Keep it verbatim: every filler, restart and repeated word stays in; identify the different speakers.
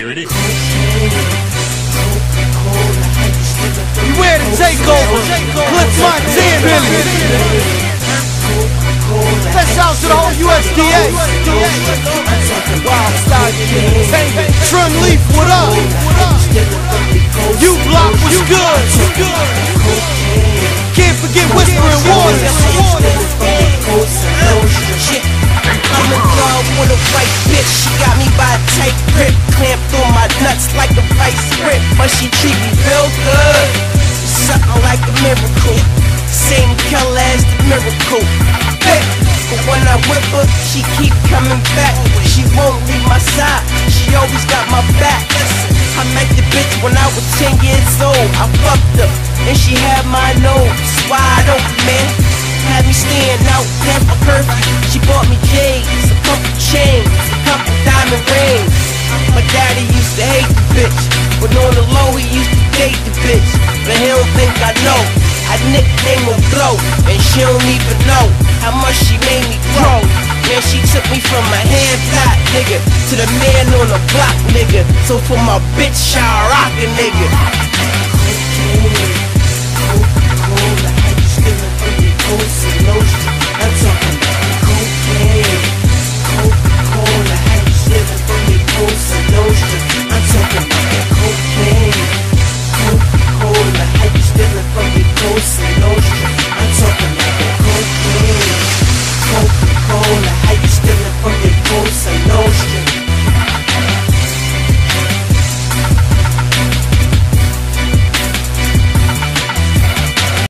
Speaker 1: ready?
Speaker 2: Beware the takeover. Cliff Montana. Let's out to the whole U S D A. Wild Style Entertainment. Trim Leaf, what up? U Block was good. Can't forget Whispering Waters.
Speaker 3: I'm in love with a white bitch. She got me by a tight grip, clamped on my nuts like a vice grip, but she treat me real good. Something like a miracle, same color as the miracle. Hey, but when I whip her, she keep coming back. She won't leave my side, she always got my back. I met the bitch when I was ten years old. I fucked her, and she had my nose wide open, man. Had me staying out past my curfew. She bought me J's, a couple chains, a couple diamond rings. My daddy used to hate the bitch, but on the low he used to date the bitch. But he don't think I know. I nickname her Glow, and she don't even know how much she made me grow. Man, she took me from a hand top nigga to the man on the block nigga. So for my bitch, I rock a nigga.